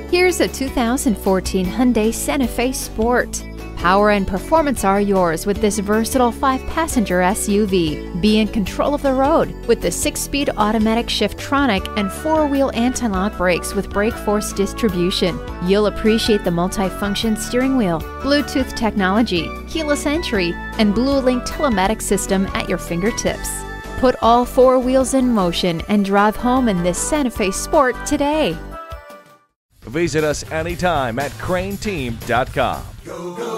Here's a 2014 Hyundai Santa Fe Sport. Power and performance are yours with this versatile 5-passenger SUV. Be in control of the road with the 6-speed automatic Shiftronic and 4-wheel anti-lock brakes with brake force distribution. You'll appreciate the multi-function steering wheel, Bluetooth technology, keyless entry, and BlueLink telematics system at your fingertips. Put all 4 wheels in motion and drive home in this Santa Fe Sport today. Visit us anytime at craneteam.com. Go, go.